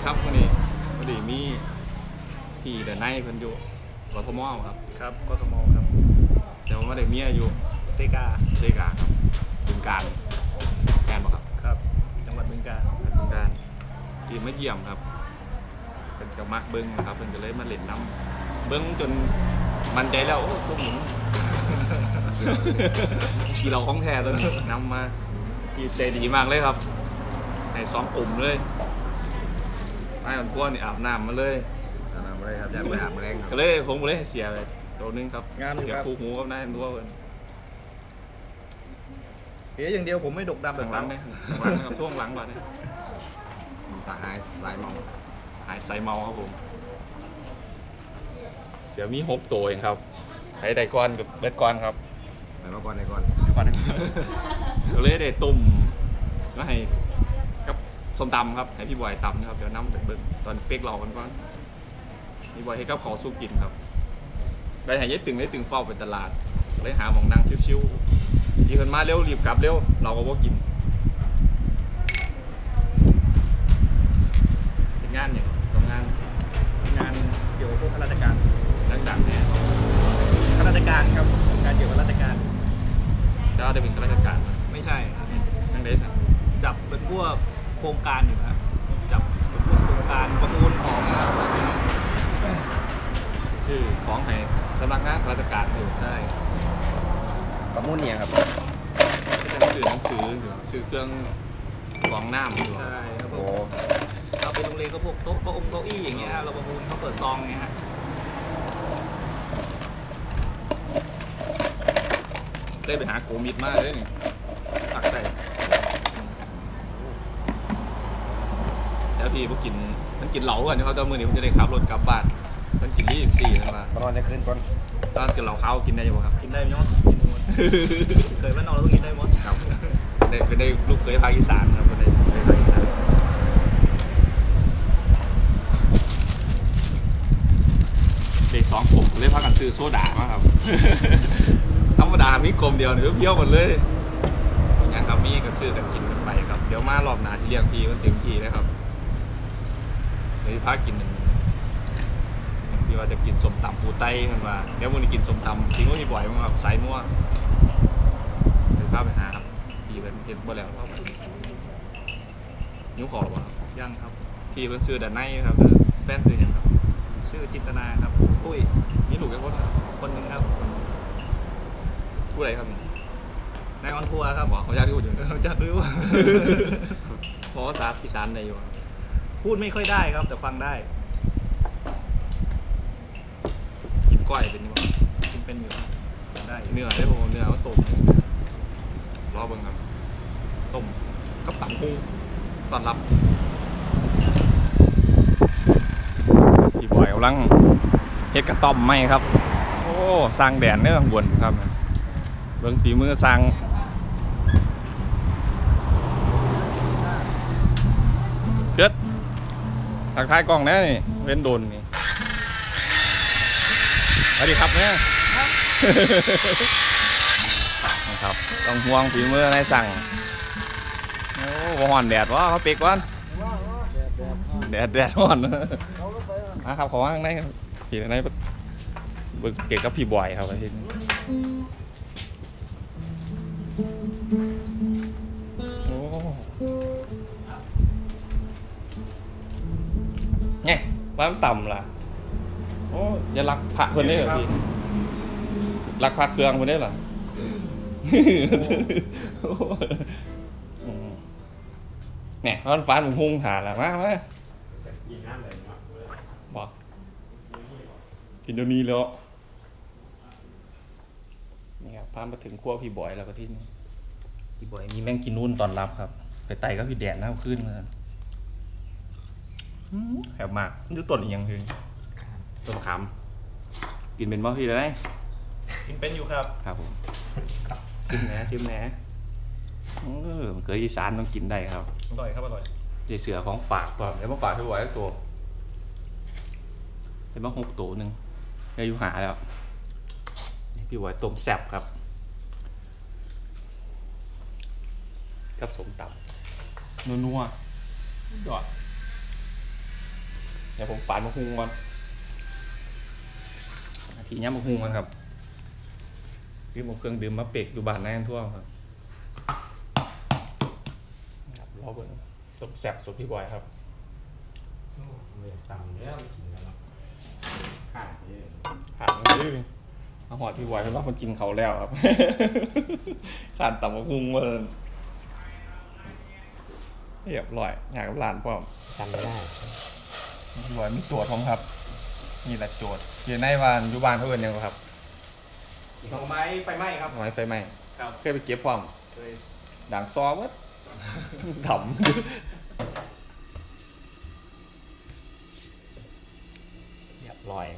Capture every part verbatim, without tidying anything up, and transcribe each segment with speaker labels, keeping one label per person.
Speaker 1: ครับวันนี้วันนี้มีพี่เดินในเพิ่นอยู่กทมครับ
Speaker 2: ครับกทมครับ
Speaker 1: แต่ว่าไม่ได้มีอยู่
Speaker 2: เซกา
Speaker 1: เซกาครับบึงการแกนบ่ครับ
Speaker 2: ครับจังหวัดบึงกาฬ
Speaker 1: บึงการที่มาเยี่ยมครับเป็นกับมักเบิ้งนะครับเพิ่นก็เลยมาเล่นน้ำเบิ้งจนมั่นใจแล้วโอ้ซุ่มหนุนขี่เราของแท้ตัวนี้นำมาพี่ใจดีมากเลยครับในสองกลุ่มเลยไอ้คนพวกนี่อาบน้ำมาเลย
Speaker 3: อาบน้ำมาเลยครับอยากไปอาบมาแรงครับ
Speaker 1: ก็เลยผมก็เลยเสียไปตัวนึงครับ
Speaker 2: งาน
Speaker 1: เสียคู่หูกับนายตัวเพิ่น
Speaker 2: เสียอย่างเดียวผมไม่ดกดำแบบ
Speaker 1: หลังๆเนี่ยหลังๆครับช่วงหลังก่อนเนี่ย
Speaker 3: สายสายเมา
Speaker 1: หายใส่เมาครับผมเสียมีหกตัวเองครับไอ้ไดก้อนกับเบ็ดก้อนครับ
Speaker 3: ไปมาก่อนในก่อน
Speaker 1: ก่อนก็เลยได้ตุ่มก็ให้กับส้มตำครับให้พี่บอยตำนะครับเดี๋ยวน้ำเบิกตอนเป๊กเรากันก่อนพี่บอยให้กับขอสู้กินครับได้หายยึดตึงได้ตึงเฝ้าไปตลาดเลยหาหมองนั่งชิวๆที่คนมาเร็วรีบกลับเร็วเราก็ว่ากินเป็นงานอย่างทำงาน
Speaker 2: งานเกี่ยวกับพวกข้าราชการ
Speaker 1: ดังๆเนี่ย
Speaker 2: ข้าราชการครับการเกี่ยวกับราชการ
Speaker 1: จะได้เป็นข้าราชการ
Speaker 2: ไม่ใช่ครับ
Speaker 1: นั่งได้สัก
Speaker 2: จับเป็นพวกโครงการอยู่ครับจับเป็นพวกโครงการประมูลของ
Speaker 1: ชื่อของให้สำนักงานราชการอยู่ได้
Speaker 3: ประมูลเนี่ยครับ
Speaker 1: ก็จะซื้อหนังสืออยู่ซื้อเครื่องกรองน้ำอยู่
Speaker 2: ใช่ครับผ
Speaker 3: โอ้
Speaker 2: มเราไปโรงเรียนก็พวกโต๊ะโต๊ะองค์โต๊ะอี้อย่างเงี้ยเราประมูลเขาเปิดซองเงี้ยฮะ
Speaker 1: ได้ไปหาโกมิดมากเลยนี่ตักใส่แล้วพี่พวกกินมันกินเหลากันเขาตอนมื้อนี้ผมจะได้ขับรถกลับบ้านมันกินรีบสี่นั่นมา
Speaker 3: ตอนจะขึ้นก่อน
Speaker 1: ตอนกินเหลาเขากินได้ยังครับ
Speaker 2: กินได้ไหมยอดกินหมดเคยว่านอนเราต้องกินได้หมด
Speaker 1: ครับได้เป็นได้ลูกเคยภาคอีสานครับเป็นได้ภาคอีสานเด็กสองกลุ่มเลยพากันซื้อโซดามาครับธรรมดามีกลมเดียวเนี่ยเพี้ยวหมดเลยอย่างครับมีก็ซื้อกันกินกันไปครับเดี๋ยวมารอบหน้าที่เลี้ยงพี่มันเต็มที่นะครับเดี๋ยวพากินพี่ว่าจะกินสมตำปูไต้กันว่าเดี๋ยววันนี้กินสมตำทิ้งไว้ที่บ่อยมั้งครับสายนัวเดี๋ยวพาไปหาครับพี่เป็นเห็นบ่แล้วครับนิ้วขอหรอครับ
Speaker 2: ยังครับ
Speaker 1: พี่เป็นซื้อแต่ในครับแฟนซื้อยังครับ
Speaker 2: ชื่อจินตนาครับอุ้ย
Speaker 1: นี่ถูกแค่คน
Speaker 2: คนหนึ่งครับ
Speaker 1: ผู้ใดครับ
Speaker 2: นายออนทัวร์ครับ
Speaker 1: บอกเขาอยากพูดอยู่
Speaker 2: เขาจะรู้ว่า
Speaker 1: เพราะภาษาอีสานได้อยู่
Speaker 2: พูดไม่ค่อยได้ครับแต่ฟังได้
Speaker 1: กินก้อยเป็นยังไง
Speaker 2: กินเป็นอยู่ได้
Speaker 1: เนื้อได้ผมเนื้อเขาต้มรอเบิ่งครับต้มกับตังกุ้งตอนรับพี่บอยกำลังเฮ็ดกระต้อมไหมครับโอ้สร้างแดดเนื้อข้างบนครับเบิ่งฝีมือสร้างเกิดทักทายกล้องนะนี่เว้นโดนนี่สวัสดีครับเนี่ยนะครับต้องห่วงฝีมือนายสั่งโอ้บ่ฮ้อนแดดวะเขาเปียกก่อนแดดแดดฮ้อนนะครับขอว่าข้างในพี่ในเบิ่งเกี่ยวกับพี่บอยครับอาทิตย์โอ้เนี่ยว่ามันต่ำล่ะโอ้อย่ารักพระคนนี้เหรอพี่รักพระเครื่องคนนี้เหรอเนี่ยร้อนฟ้าผมพุ่งถ่านละมามาบอกกินเดี๋ยวนี้แล้วนี่ครับพามาถึงขั้วพี่บอยแล้วก็ที่นี่พี่บอยมีแมงกินนู่นตอนรับครับไปไต่ก็พี่แดดน้ำขึ้นมาแหบมากดูต้นอีกอย่างคือต้นขามกินเป็นบ้าพี่เลย
Speaker 2: กินเป็นอยู่ครับ
Speaker 1: ครับผมชิมแหนชิมแหนเออเกยอีสานต้องกินได้ครับ
Speaker 2: อร่อยครับอร่อย
Speaker 1: เดี๋ยวเสือของฝากก่อนเดี๋ยวมาฝากพี่บอยตัวเดี๋ยวมาหกตัวหนึ่งได้ยุหาแล้วพี่บอยต้มแซ่บครับกับสมตำนัวๆยอดเดี๋ยวผมปาดมะฮุงก่อนทีนี้มะฮุงก่อนครับพี่มะเครื่องดื่มมาเป็กอยู่บ้านนายทั่วครับครับรอเบิ่งสมแซ่บสุดพี่บอยครับ
Speaker 4: โอ้สมัยต่ำแล้วกินแล้วเนาะขาดเยอะ
Speaker 1: ขาดเลยมาหอดพี่บอยเพราะว่าคนกินเขาแล้วครับ ขาดต่ำมะฮุงมาเรียบร้อยอยากกับร้านพร้อม
Speaker 4: จำไม่ได้
Speaker 1: พี่บอยมีโจทย์ผมครับนี่แหละโจทย์เดี๋ยวในวานอยู่บ้านเขาเอิ้นหยังบ่ครับ
Speaker 2: หน่อไม้ไฟไหม้ครับ
Speaker 1: ไม้ไฟไหม้
Speaker 2: ครับ
Speaker 1: เคยไปเก็บพร้อม
Speaker 2: เคย
Speaker 1: ด่างซอวัด ดำเรียบร้อย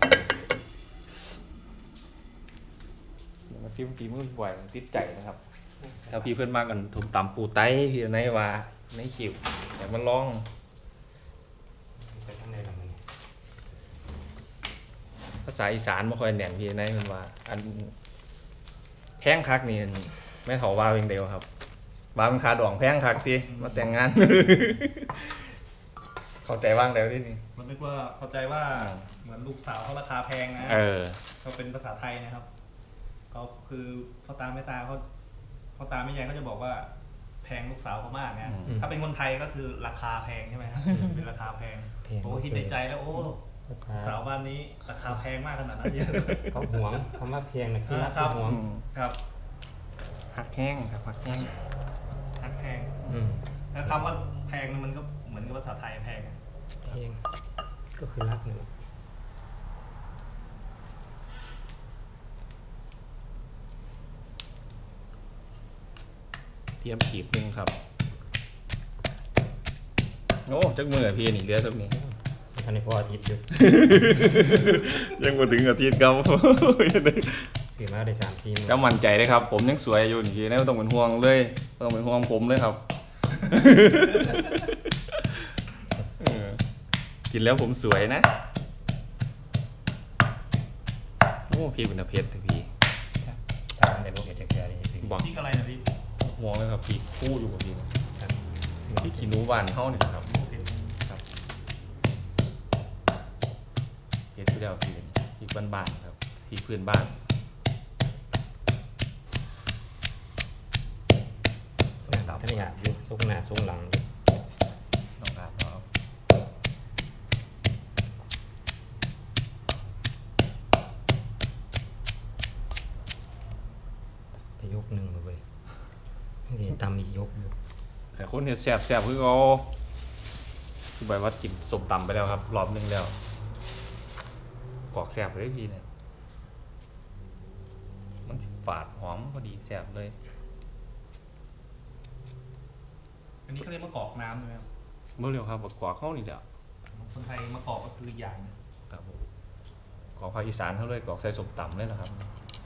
Speaker 1: เดี๋ยวมาซิมฝีมือพี่บอยมันติดใจนะครับถ้าพี่เพื่อนมากกันถุมตำปูไต้พี่ในว่าในคิวเดี๋ยวมันลอง
Speaker 4: ไปข้างในทำไมเนี่ย
Speaker 1: ภาษาอีสานไม่ค่อยแน่นพี่ในมันว่า อันแพงคักนี่ไม่เขาว่าเพียงเดียวครับว่ามันขาดองแพงคักทีมาแต่งงาน เข้าใจว่างเดียวที่นี่
Speaker 2: มันนึกว่าเข้าใจว่าเหมือนลูกสาวเขาราคาแพงนะ
Speaker 1: เออ
Speaker 2: เขาเป็นภาษาไทยนะครับเขาคือพ่อตาแม่ตาเขาพ่อตาแม่ยายเขาจะบอกว่าแพงลูกสาวเขามากนะถ้าเป็นคนไทยก็คือราคาแพงใช่ไหมครับเป็นราคาแพงผมก็คิดในใจแล้วโอ้สาวบ้านนี้ราคาแพงมากขนาดนั้นเยอะ
Speaker 4: เขาหวงคำว่าเพียงนะคือรัก
Speaker 2: ครับ
Speaker 4: หวง
Speaker 2: ครับ
Speaker 1: หักแห้งครับหักแห้ง
Speaker 2: ทักแพง
Speaker 4: อืม
Speaker 2: แล้วคำว่าแพงมันก็เหมือนกับภาษาไทยแพง
Speaker 4: เพียงก็คือรักหนึ่ง
Speaker 1: เทียมขีดหนึงครับโอ้จักมือพี่นี่เรือสักนี้
Speaker 4: ท่านในพ่ออาทิตย์อยู่
Speaker 1: ยังมาถึงอาทิตย์ครับ
Speaker 4: ถือมาได้สามสี่มื้อ
Speaker 1: ก็มั่นใจได้ครับ ผมยังสวยอยู่นี่นะไม่ต้องเป็นห่วงเลยไม่ต้องเป็นห่วงผมเลยครับ เออกินแล้วผมสวยนะโอ้พี่เป็นตะเพชรแต่พี่
Speaker 4: ทานในโลกเห็ดแก่ๆนี่สิ
Speaker 1: บอก
Speaker 2: พริกอะไรนะพี่
Speaker 1: ห่วงเลยครับพี่คู่อยู่กับพี่
Speaker 4: ครับ
Speaker 1: พี่ขี้หนูบานเข้านี่ครับครับเพชรที่เราพี่พี่บ้านๆครับพี่เพื่อนบ้าน
Speaker 4: ท่านอยากอยู่ซุกหน้าซุกหลังอยู่
Speaker 1: น้องอาบเอา
Speaker 4: ไปยกหนึ่งมาเว้ยไม่ใช่ตำอีกยกอยู่
Speaker 1: แต่คนเห็ดแสบแสบคือเขาคือแบบว่ากินสมตำไปแล้วครับรอบนึงแล้วกอกแสบเลยพี่เนี่ยมันสิฝาดหอมพอดีแสบเลย
Speaker 2: อันนี้เขาเรียกมะกอกน้ำใช่ไหมครับ
Speaker 1: เมื่อเร็วครับกอกเข้านี่แหละ
Speaker 2: คนไทยมะกอกก็คืออย่าง
Speaker 1: ครับผมกอกภาคอีสานเขาเลยกอกใส่สมตำเลยนะครับ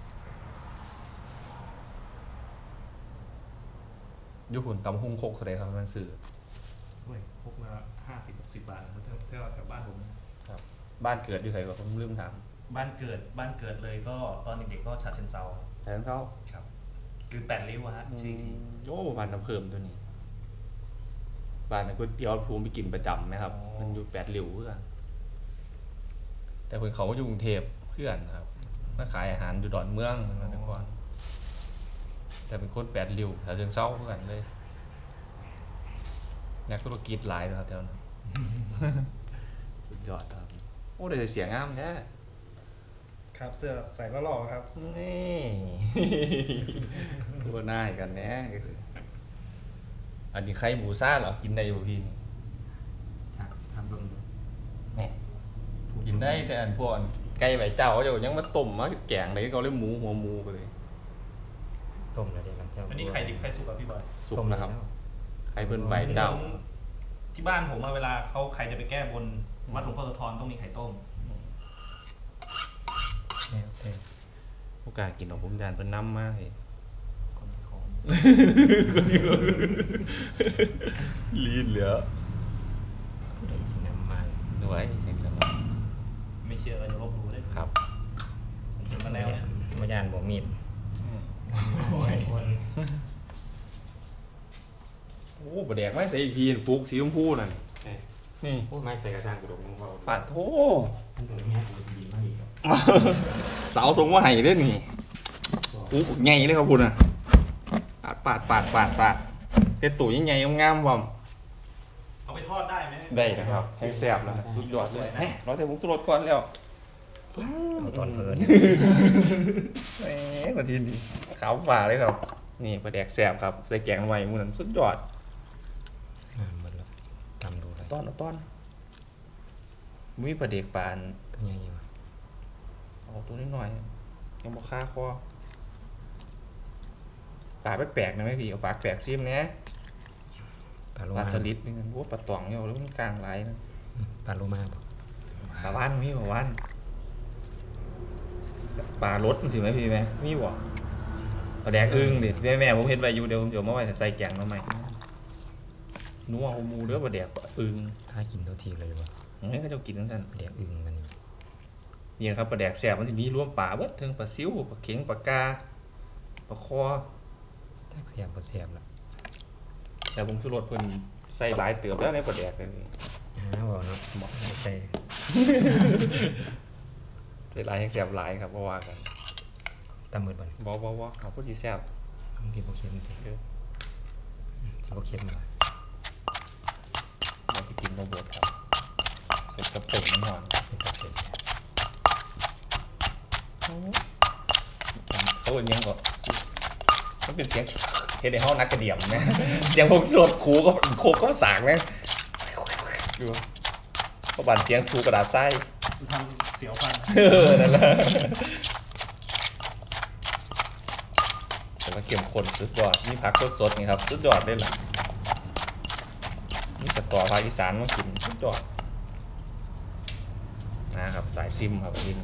Speaker 1: ยุคุณตำหุ้งโคกเท่าไรครับมันสื่อ
Speaker 2: ด้วยพกมาห้าสิบหกสิบบาทเท่าเท่าแถวบ้านผม
Speaker 1: บ้านเกิดอยู่ไหนก็ผมลืมถาม
Speaker 2: บ้านเกิดบ้านเกิดเลยก็ตอนเด็กๆก็ฉะเชิงเซา
Speaker 1: แต่ทั้งเขา
Speaker 2: ครับคือแปดริ้วอะฮะชื่อที่
Speaker 1: โอ้บ้านน้ำเพิ่มตัวนี้บ้านก๋วยเตี๋ยวภูมิไปกินประจำนะครับ มันอยู่แปดริ้วเพื่อนแต่คนเขาก็อยู่กรุงเทพเพื่อนครับมาขายอาหารอยู่ดอนเมืองนั่นแต่ก่อนแต่เป็นคนแปดริ้วแถวเชิงเซาเพื่อนเลยนักธุรกิจหลายนะครับแถวนั้น สุดยอดครับโอ้ได้เสียงงามแท้
Speaker 2: ครับเสื้อใส่แล้วหล่อครับ
Speaker 1: นี่ ตัวหน้าให้กันแน่อันนี้ไข่หมูซ่าเหรอกินได้อยู่พี่นี่
Speaker 4: ทำเบิ่ง
Speaker 1: นี่กินได้แต่อันพวกอันไก่ใบเจ้าเขาจะยังมาต้มมาแกงอะไรเขาเรียกหมูหัวหมูไปเลย
Speaker 4: ต้มแล้วเดี๋ยวกันเจ้า
Speaker 2: อันนี้ไข่ดิบไข่สุกครับพี่บอย
Speaker 1: สุกนะครับไข่เพิ่นใบเจ้า
Speaker 2: ที่บ้านผมมาเวลาเขาใครจะไปแก้บนวัดหลวงพ่อโสธรต้องมีไข่ต้ม
Speaker 4: แล้วแต่
Speaker 1: โอกาสกินของผมยานเพิ่นน้ำมากเลย
Speaker 2: คนที่ของ
Speaker 1: ลีนเหลือ
Speaker 4: ผู้ใดสินำมา
Speaker 1: ดูไว้เห็นแล้ว
Speaker 2: ไม่เชื่อก็จะลบหลู่ได้
Speaker 1: ครับ
Speaker 2: เห็นมาแล้วเนี่ย
Speaker 4: มายานบ่มีด
Speaker 2: โอ้ย
Speaker 4: คน
Speaker 1: โอ้บะแดกไม่ใส่อีกพีปลูกสีชมพูนั่นนี่
Speaker 4: โอ้ไม่ใส่กระชังกระดกมึงว่า
Speaker 1: ปาดโถ
Speaker 4: มันตรงนี้กูดีมากอีกครับ
Speaker 1: เสาทรงว่าไห้เด้นี่อู้ใหญ่เลยครับคุณอ่ะปาดปาดปาดปาดเป็นตุ๋ยใหญ่ๆงามๆผม
Speaker 2: เอาไปทอดได้ไหม
Speaker 1: ได้นะครับแห้งแซ่บแล้วสุดยอดเลยนะเราใส่ผงชูรสก่อนแล้ว
Speaker 3: ตอนเพลิน
Speaker 1: แหมมาทีนี้ขาวฝ่าเลยครับนี่ปลาแดกแซ่บครับใส่แกงไว้มูนั้นสุดยอด
Speaker 4: อ่าหมดแล้วตำดูเลย
Speaker 1: ต้อนเอาต้อนมีปลาเด็กปาน
Speaker 4: ตัวใหญ่ยัง
Speaker 1: เอาตัวนิดหน่อยยังบ่ค่าคอปลาแปลกๆนะแม่พี่เอาปลาแปลกซิมนะ
Speaker 4: ปลาโล
Speaker 1: ปลา
Speaker 4: มา
Speaker 1: สลิดนี่กันว่าปลาตองเนี่ยแล้วมันกลางไหลนะ
Speaker 4: ปลาโลมาปะ
Speaker 1: ปลาว่านมีปลาว่านปลารสมันสิไหมพี่ไหมมีบ่ปลาแดกอึ้งดิแม่แม่ผมเห็นไว้อยู่เดี๋ยวเดี๋ยวมาไว้ใส่แกงมาใหม่นัวเอาหมูเด้อปลาแดกปลาอึ้ง
Speaker 4: ถ้ากินตัวทีเลยปะ
Speaker 1: นี่เขาจะกินทั้งนั้น
Speaker 4: เดี๋ยวอึ้งมันนี่
Speaker 1: นี่นะครับปลาแดกแซ่บมันจะมีรวมปลาเบิดทั้งปลาซิวปลาเข็งปลากาปลาคอ
Speaker 4: แทกเสียบก็เสียบละ
Speaker 1: แต่ผมชูรสเพิ่นใส่หลายเติบแล้วในปลาแดกเลย
Speaker 4: อ้าวบอกเนาะบอกไม่ใส่
Speaker 1: ใส่หลายแห้งแซ่บหลายครับเพราะว่ากัน
Speaker 4: ตำมืดบ่น
Speaker 1: บ่บ่บ่เอาผู้ที่แซ่บ
Speaker 4: มันกินโปรเค็มดิกินโปรเค็มมา
Speaker 1: เราไปกินบ่บดครับเสร็จกระเป๋งมันหอน
Speaker 4: เป็นโปรเค็ม
Speaker 1: เขาเป็นยังก่อนมันเป็นเสียงเฮ็ดในห้องนักกระเดี่ยมนะ เสียงพวกสวดครูก็โคกก็สากนะดูก็บันเสียงทูกระดาษทราย
Speaker 2: ทำเสียวฟัน
Speaker 1: เออนั่นแหละแต่ว่าเข้มข้นสุดยอดมีผักสดๆนี่ครับสุดยอดเลยล่ะนี่สตอภาคอีสานมากินสุดยอดนะครับสายซิมครับกิน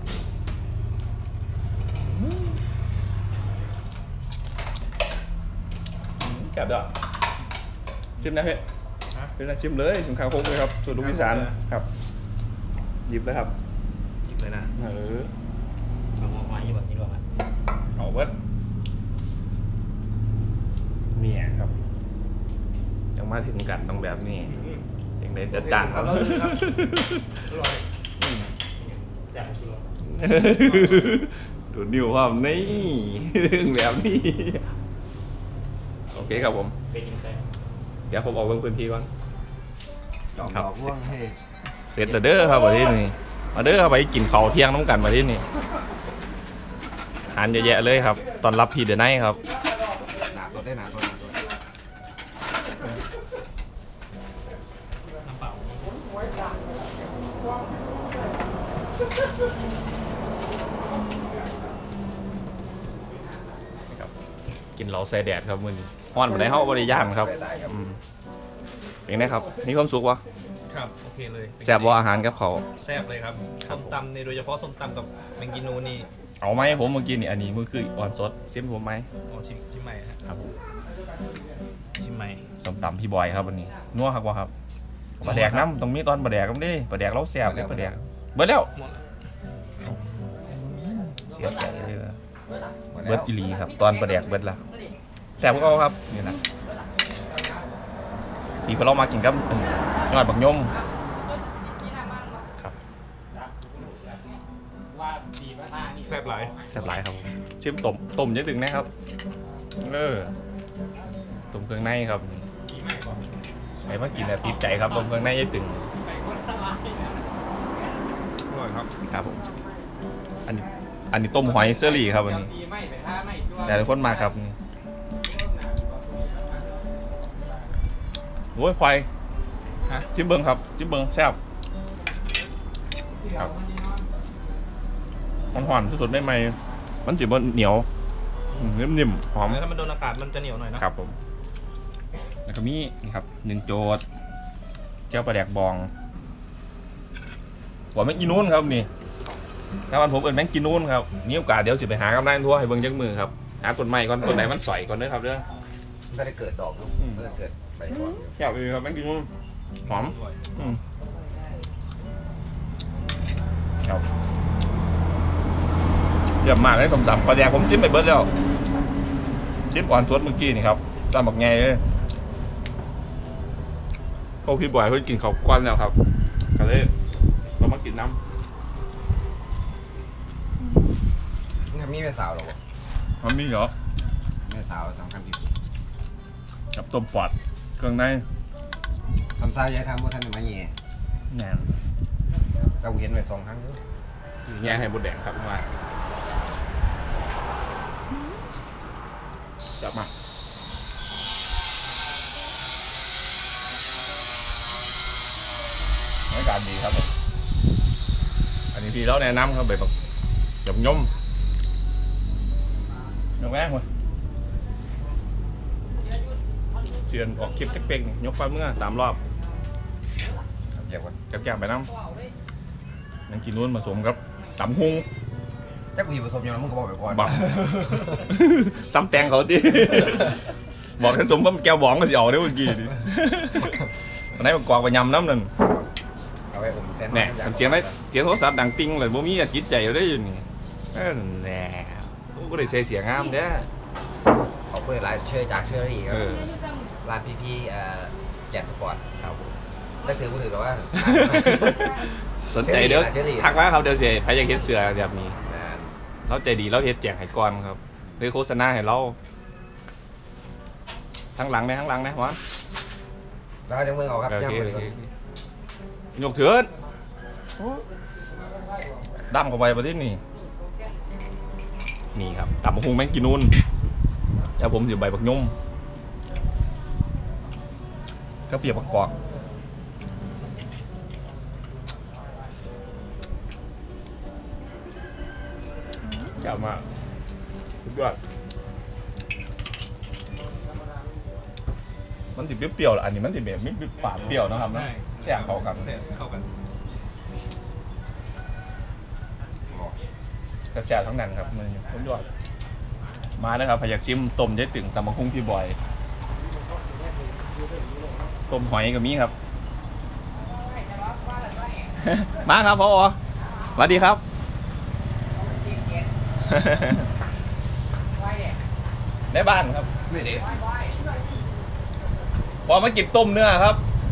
Speaker 1: แซ่บด้วยชิมนะเฮ้ยเป็นอะไรชิมเลยถึงข้าวโพดเลยครับสูตรลูกอีสานครับหยิบเลยครับ
Speaker 2: หยิบเลยนะ
Speaker 1: เออ
Speaker 4: เอามาไว้แบบนี้หรอครับ
Speaker 1: เอาเวิร์ดเนี่ยครับยังมาถึงกันต้องแบบนี้ยังได้จัดจ้านครับ
Speaker 2: อร่อย
Speaker 4: แซ่บสุด
Speaker 1: ดูนิ้วความนี่เรื่องแบบนี้โอเคครับผม
Speaker 4: เป็นยังไง
Speaker 1: เดี๋ยวผมออกเบิ่งพื้นที่ก่อน
Speaker 3: ดอกดอกว่างให้
Speaker 1: เสร็จแล้วเด้อครับวันที่นี่มาเด้อครับไปกินข้าวเที่ยงน้ำกันมาที่นี่อาหารเยอะแยะเลยครับตอนรับพี่เดอะไนท์ครับ
Speaker 3: หนาสดได้หนาสดหนาสด
Speaker 2: น้ำเปล่า
Speaker 1: กินเหล้าใส่แดดครับมื้อนี้ฮ้อนบ่ได้เฮาบ่ได้ย่างครับอืมเป็นไงครับมีความสุขวะ
Speaker 2: ครับโอเคเลย
Speaker 1: แซ่บบ่อาหารกับเขาว
Speaker 2: แซ่บเลยครับส้มตำในโดยเฉพาะส้มตำกับแมงกินูนี่
Speaker 1: เอาไหมผมเมื่อกี้นี่อันนี้มือคืออ่อนสดซิมผมไหม
Speaker 2: อ๋อชิมชิมใหม่ฮะ
Speaker 1: ครับผม
Speaker 2: ชิมใหม่
Speaker 1: ส้มตำพี่บอยครับวันนี้นัวครับว่าครับปลาแดกน้ำตรงนี้ตอนปลาแดกกันดิปลาแดกเราแซ่บเลยปลาแดกเบิดแล้ว
Speaker 2: หมด
Speaker 1: เสียใจเลย
Speaker 3: หมด
Speaker 1: เบิ
Speaker 3: แล้
Speaker 1: ด
Speaker 3: ว
Speaker 1: อีหลีครับตอนปลาแดกเบิดละแต่พวกเราครับนี่นะพี่พวกเรามากินกับยอดบักยมครับ
Speaker 4: ว่าดีมากนี่
Speaker 2: แซ่บหลาย
Speaker 1: แซ่บหลายครับผมชิมต้มต้มเยอะดึงนะครับเออต้มเครื่องในครับ
Speaker 4: ดีมากกว่า
Speaker 1: ไอ้มากินแบบติดใจครับต้มเครื่องในเยอะดึง
Speaker 4: ไปคนละลายนะ
Speaker 2: อร่อยครับ
Speaker 1: ครับผมอันนี้อันนี้ต้มหอยเซอรี่ครับอันนี้
Speaker 4: ดีไม่ไปท่าไม่ตัว
Speaker 1: แต่ทุกคนมาครับนี่โอ้ยควาย
Speaker 2: ฮะ
Speaker 1: จิ้มเบิ้งครับจิ้มเบิ้งแซ่บครับมันหวานสุดๆไม่ไหมมันจีบเหนียวอืมนิ่มๆหอม
Speaker 2: ถ้ามันโดนอากาศมันจะเหนียวหน่อยนะครับ
Speaker 1: ผมแล้วก็มีนี่ครับหนึ่งโจดเจ้าปลาแดกบองหัวแมงกินนูนครับนี่ถ้าวันผมเอินแมงกินนูนครับนี่โอกาสเดี๋ยวสิไปหากำไรทั่วให้เบิ้งจักมือครับหาต้นไม้ก่อนต้นไหนมันสอยก่อนเด้อครับเด้อ
Speaker 3: ไม่ได้เกิดดอกลูก
Speaker 1: อืม
Speaker 3: ไม่ได้เกิดใบก่อน
Speaker 1: อยากเลยครับแมงกินนูนหอม
Speaker 2: อร่อย
Speaker 1: อืมครับเยี่ยมมากเลยสมตำปลาแดกผมจิ้มไปเบิร์ดแล้วจิ้มก่อนสดเมื่อกี้นี่ครับตามบักไงเลยพวกพี่บอยเพิ่งกินข้าวกล้อนแล้วครับก็เลยเรามากินน้
Speaker 3: นี่มีแม่สาวหรอวะ
Speaker 1: ำมันมีเหรอ
Speaker 3: แม่สาวสำคัญที่สุด
Speaker 1: กับต้มปอดเครื่องใน
Speaker 3: ทำซาวย้ายทำว่าท่านมาเงี้ย
Speaker 1: แหนม
Speaker 3: เราเห็นไปสองครั้งอยู่
Speaker 1: แง่ให้บดแดงครับมาจับมาบรรยากาศดีครับผมอันนี้พี่เราแนะนำครับแบบจับย่อมยกแม่งเลยเชียนออกคลิปเป๊กๆยกไปเมื่อตามรอบ
Speaker 3: เดี๋ยวก่อน
Speaker 1: กับแก้มไปน้ำยังกินนู้นผสมครับตำหุง
Speaker 3: ถ้ากูหยิบผสมอยู่แล้วมึงก็บอกไปก่อน
Speaker 1: บัก ซ้ำแตงเขาดิ บอกท่านสมว่าแก้วบองก็สิเอาได้เมื่อกี้ดิวันนี้มันกรอกไปยำน้ำนั่น
Speaker 3: เอาไว้อมแทน
Speaker 1: แหน่มันเสียงได้เสียงโทรศัพท์ดังติ้งเลยบ่มีอะคิดใจอยู่ได้อยู่นี่เออแหน่กูก็ได้ใส่เสียงงามเด้อ
Speaker 3: ขอบคุณหลายเชื่อจากเชอรี่ครั
Speaker 1: เอบ อ
Speaker 3: ร้านพี่พี่ๆเอ่อแจ็คสปอร์ต
Speaker 1: ครับผม
Speaker 3: ได้ถือกูถือกับว่า
Speaker 1: สนใจเด้อ
Speaker 3: เชอรี่
Speaker 1: ทักมาครับเดี๋ยวเสียใครอยากเฮ็ดเสือแบบนี้
Speaker 3: อ่า
Speaker 1: เราใจดีเราเฮ็ดแจกให้ก่อนครับหรือโฆษณาให้เราทั้งหลังนะทั้งหลังนะวะ
Speaker 3: แล้วจะเมืองเอาครับ
Speaker 1: โอเค
Speaker 3: ย่าง
Speaker 1: โอ
Speaker 3: ไป
Speaker 1: เค
Speaker 3: ก่อน
Speaker 1: ยกเถินดำเข้าไปประเทศนี่นี่ครับตับมะฮุงแมงกินนูนแล้วผมอยู่ใบบักยุ่มก็เปียกประกอบแก้วมากสุดยอดมันติดเปรี้ยวๆแหละอันนี้มันติดแบบไม่ฝาดเปรี้ยวนะครับนะแช่เข้ากัน
Speaker 2: เสร็จเข้ากัน
Speaker 1: กระแสทั้งนั้นครับมันสุดยอดมานะครับพยักชิมต้มยายตึงตำมะคุ้งพี่บอยต้มหอยกับมีครับ มาครับพ่อสวัสดีครับ ในบ้านครับ
Speaker 3: นี่เด็ก
Speaker 1: พอมากินต้มเนื้อครับ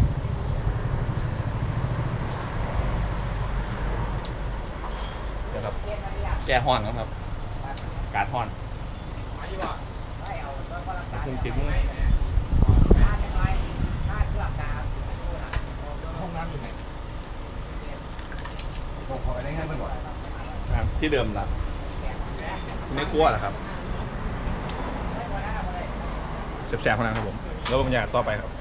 Speaker 1: เดี๋ยวครับแก้ห่อนครับ กาดห่อนคุณติ๊ม
Speaker 2: ห้องน้ำอยู่ไหน
Speaker 3: ผมขอไปได้ให้มันก่อน
Speaker 1: ครับที่เดิมละในครัวเหรอครับแสบๆขนาดนั้นครับผมแล้วบรรยากาศต่อไปครับ